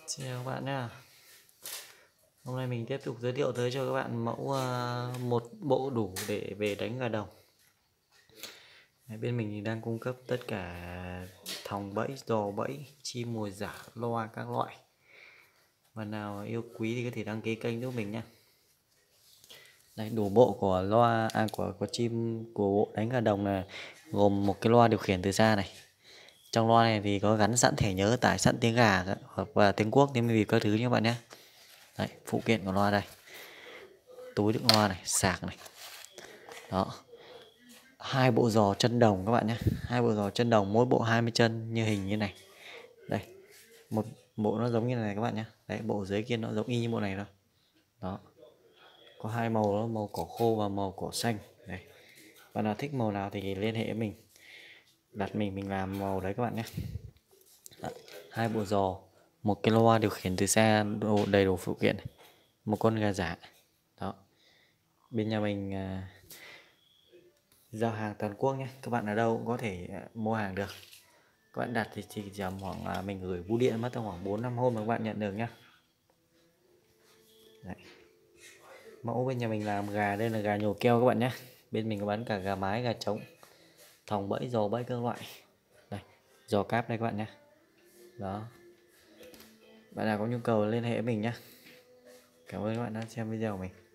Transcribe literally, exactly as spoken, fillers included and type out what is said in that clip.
Chào các bạn nhé. Hôm nay mình tiếp tục giới thiệu tới cho các bạn mẫu à, một bộ đủ để về đánh gà đồng. Đấy, bên mình thì đang cung cấp tất cả thòng bẫy, giò bẫy, chim mồi giả, loa các loại. Bạn nào yêu quý thì có thể đăng ký kênh giúp mình nhé. Đây, đủ bộ của loa à, của của chim của bộ đánh gà đồng là gồm một cái loa điều khiển từ xa này. Trong loa này thì có gắn sẵn thẻ nhớ, tải sẵn tiếng gà hoặc và tiếng quốc, tiếng Việt các thứ nha các bạn nhé. Đấy, phụ kiện của loa đây, túi đựng loa này, sạc này, đó, hai bộ giò chân đồng các bạn nhé, hai bộ giò chân đồng mỗi bộ hai mươi chân như hình như này. Đây, một bộ nó giống như này các bạn nhé. Đấy, bộ dưới kia nó giống y như bộ này thôi. Đó, có hai màu đó, màu cỏ khô và màu cỏ xanh. Đây, bạn nào thích màu nào thì liên hệ với mình, đặt mình mình làm màu đấy các bạn nhé. Đó, hai bộ giò, một cái loa điều khiển từ xa, đồ, đầy đủ phụ kiện, một con gà giả. Đó, bên nhà mình à, giao hàng toàn quốc nhé, các bạn ở đâu cũng có thể à, mua hàng được. Các bạn đặt thì chỉ tầm khoảng à, mình gửi bưu điện mất tầm khoảng bốn năm hôm mà các bạn nhận được nhé. Đấy, mẫu bên nhà mình làm gà, đây là gà nhổ keo các bạn nhé. Bên mình có bán cả gà mái, gà trống, thòng bẫy, giò bẫy các loại. Đây, giò cáp đây các bạn nhé. Đó, bạn nào có nhu cầu liên hệ với mình nhé. Cảm ơn các bạn đã xem video của mình.